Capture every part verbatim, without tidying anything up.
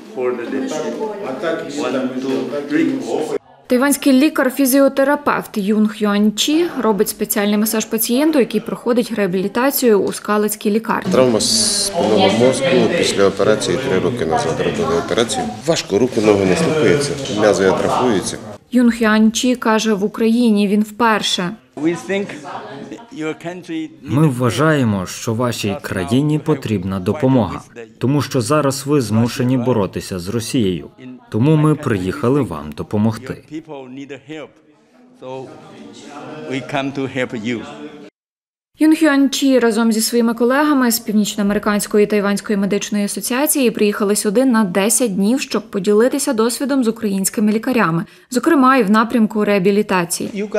Тайванський лікар-фізіотерапевт Юн Хюань Чі робить спеціальний масаж пацієнту, який проходить реабілітацію у Скалицькій лікарні. Травма спинного мозку після операції три роки назад робили операцію. Важко, руки, ноги не слухаються, м'язи атрофуються. Юн Хюань Чі каже, в Україні він вперше. Ми вважаємо, що вашій країні потрібна допомога, тому що зараз ви змушені боротися з Росією. Тому ми приїхали вам допомогти. Юн Хюань Чі разом зі своїми колегами з Північноамериканської і Тайванської медичної асоціації приїхали сюди на десять днів, щоб поділитися досвідом з українськими лікарями, зокрема і в напрямку реабілітації.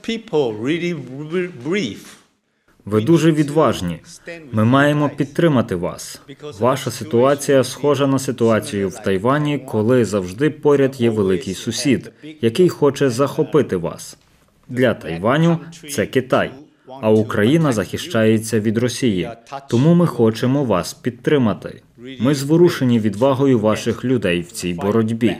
Ви дуже відважні. Ми маємо підтримати вас. Ваша ситуація схожа на ситуацію в Тайвані, коли завжди поряд є великий сусід, який хоче захопити вас. Для Тайваню це Китай, а Україна захищається від Росії. Тому ми хочемо вас підтримати. Ми зворушені відвагою ваших людей в цій боротьбі.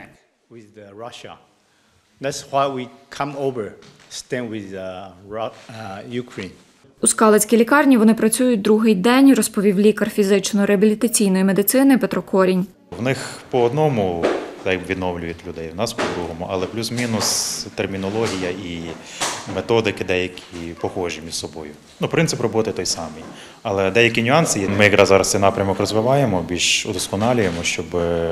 У Скалицькій лікарні вони працюють другий день, розповів лікар фізично-реабілітаційної медицини Петро Корінь. В них по одному так відновлюють людей, в нас по-другому, але плюс-мінус термінологія і методики деякі похожі між собою. Ну, принцип роботи той самий, але деякі нюанси є. Ми якраз зараз цей напрямок розвиваємо, більш удосконалюємо, щоб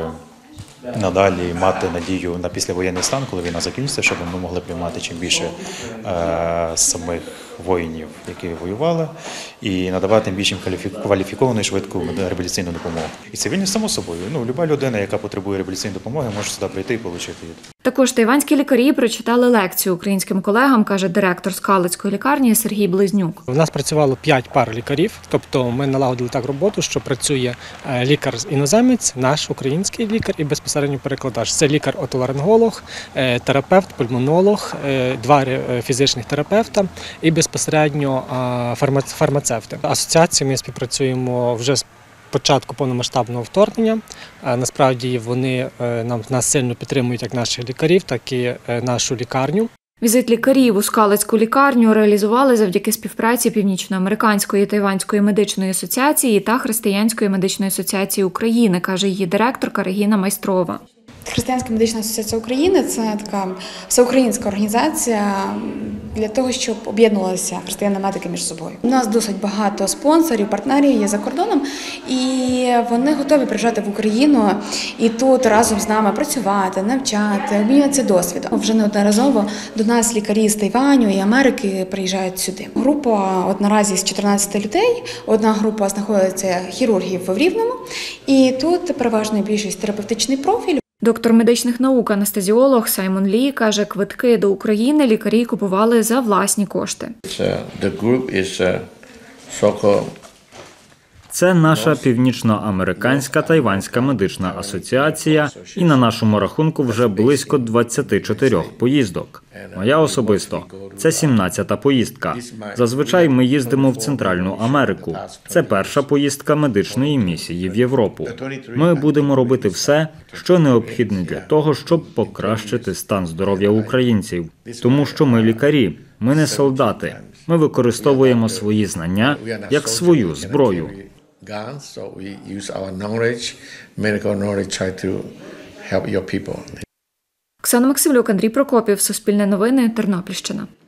надалі мати надію на післявоєнний стан, коли війна закінчиться, щоб ми могли приймати чим більше е, самих воїнів, які воювали, і надавати більш кваліфіковану і швидку реабілітаційну допомогу. І цивільні, само собою, ну, люба людина, яка потребує реабілітаційної допомоги, може сюди прийти і отримати її. Також тайванські лікарі прочитали лекцію українським колегам, каже директор Скалицької лікарні Сергій Близнюк. У нас працювало п'ять пар лікарів, тобто ми налагодили так роботу, що працює лікар-іноземець, наш український лікар і безпосередньо перекладач. Це лікар-отоларинголог, терапевт, пульмонолог, два фізичних терапевта і безпосередньо фармацевти. Асоціації ми співпрацюємо вже з початку повномасштабного вторгнення. Насправді вони нам, нас сильно підтримують як наших лікарів, так і нашу лікарню. Візит лікарів у Скалицьку лікарню реалізували завдяки співпраці Північноамериканської і Тайванської медичної асоціації та Християнської медичної асоціації України, каже її директорка Регіна Майстрова. Християнська медична асоціація України – це така всеукраїнська організація для того, щоб об'єднувалися християни-медики між собою. У нас досить багато спонсорів, партнерів є за кордоном, і вони готові приїжджати в Україну і тут разом з нами працювати, навчати, обмінюватися досвідом. Вже неодноразово до нас лікарі з Тайваню і Америки приїжджають сюди. Група от наразі з чотирнадцяти людей, одна група знаходиться хірургів в Рівному, і тут переважна більшість терапевтичний профіль. Доктор медичних наук, анестезіолог Саймон Лі каже, квитки до України лікарі купували за власні кошти. Це наша Північноамериканська Тайванська медична асоціація, і на нашому рахунку вже близько двадцяти чотирьох поїздок. Моя особисто – це сімнадцята поїздка. Зазвичай ми їздимо в Центральну Америку. Це перша поїздка медичної місії в Європу. Ми будемо робити все, що необхідне для того, щоб покращити стан здоров'я українців. Тому що ми лікарі, ми не солдати. Ми використовуємо свої знання як свою зброю. Оксана Максимлюк, Андрій Прокопів, Суспільне новини, Тернопільщина.